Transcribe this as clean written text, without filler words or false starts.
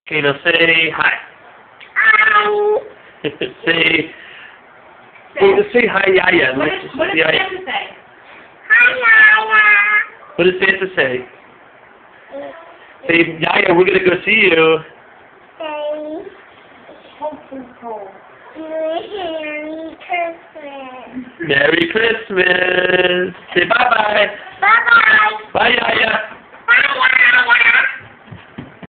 Okay, now say hi. Hi. say, say hi, Yaya. What does Santa say? Hi, What does Santa say? Yaya. Say, Yaya, we're gonna go see you. Say, Merry Christmas. Merry Christmas. Say bye-bye. Bye-bye. Bye, Yaya. Bye.